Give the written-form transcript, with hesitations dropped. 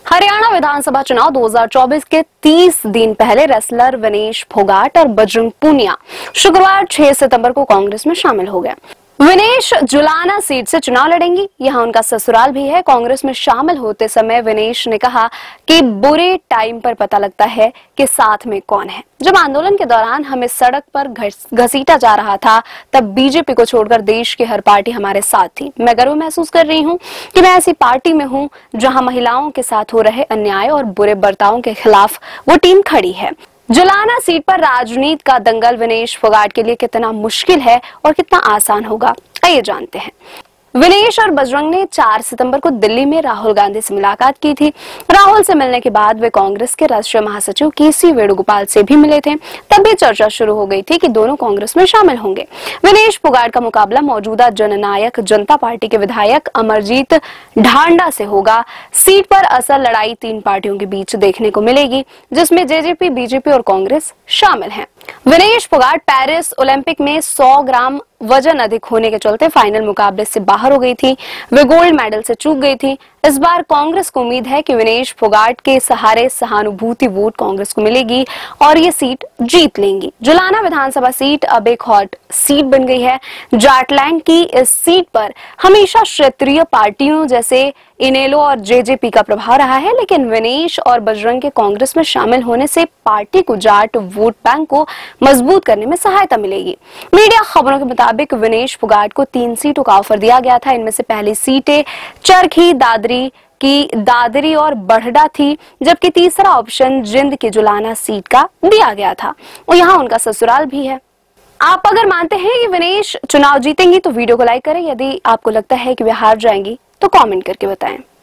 हरियाणा विधानसभा चुनाव 2024 के 30 दिन पहले रेसलर विनेश फोगाट और बजरंग पूनिया शुक्रवार 6 सितंबर को कांग्रेस में शामिल हो गए। विनेश जुलाना सीट से चुनाव लड़ेंगी। यहां उनका ससुराल भी है। कांग्रेस में शामिल होते समय विनेश ने कहा कि बुरे टाइम पर पता लगता है कि साथ में कौन है। जब आंदोलन के दौरान हमें सड़क पर घसीटा जा रहा था, तब बीजेपी को छोड़कर देश की हर पार्टी हमारे साथ थी। मैं गर्व महसूस कर रही हूं कि मैं ऐसी पार्टी में हूं जहां महिलाओं के साथ हो रहे अन्याय और बुरे बर्ताव के खिलाफ वो टीम खड़ी है। जुलाना सीट पर राजनीति का दंगल विनेश फोगाट के लिए कितना मुश्किल है और कितना आसान होगा, आइए जानते हैं। विनेश और बजरंग ने 4 सितंबर को दिल्ली में राहुल गांधी से मुलाकात की थी। राहुल से मिलने के बाद वे कांग्रेस के राष्ट्रीय महासचिव केसी वेणुगोपाल से भी मिले थे। तब भी चर्चा शुरू हो गई थी कि दोनों कांग्रेस में शामिल होंगे। विनेश फोगाट का मुकाबला मौजूदा जननायक जनता पार्टी के विधायक अमरजीत ढांडा से होगा। सीट पर असल लड़ाई 3 पार्टियों के बीच देखने को मिलेगी, जिसमें जेजेपी, बीजेपी और कांग्रेस शामिल हैं। विनेश फोगाट पेरिस ओलंपिक में 100 ग्राम वजन अधिक होने के चलते फाइनल मुकाबले से बाहर हो गई थी। वे गोल्ड मेडल से चूक गई थी। इस बार कांग्रेस को उम्मीद है कि विनेश फोगाट के सहारे सहानुभूति वोट कांग्रेस को मिलेगी और ये सीट जीत लेंगी। जुलाना विधानसभा सीट अब एक हॉट सीट बन गई है। जाटलैंड की इस सीट पर हमेशा क्षेत्रीय पार्टियों जैसे इनेलो और जेजेपी का प्रभाव रहा है, लेकिन विनेश और बजरंग के कांग्रेस में शामिल होने से पार्टी को जाट वोट बैंक को मजबूत करने में सहायता मिलेगी। मीडिया खबरों के मुताबिक विनेश फोगाट को 3 सीटों का ऑफर दिया गया था। इनमें से पहली सीटें चरखी दादरी और बढ़डा थी, जबकि तीसरा ऑप्शन जिंद की जुलाना सीट का दिया गया था और यहाँ उनका ससुराल भी है। आप अगर मानते हैं कि विनेश चुनाव जीतेंगी तो वीडियो को लाइक करें। यदि आपको लगता है कि वे हार जाएंगी तो कमेंट करके बताएं।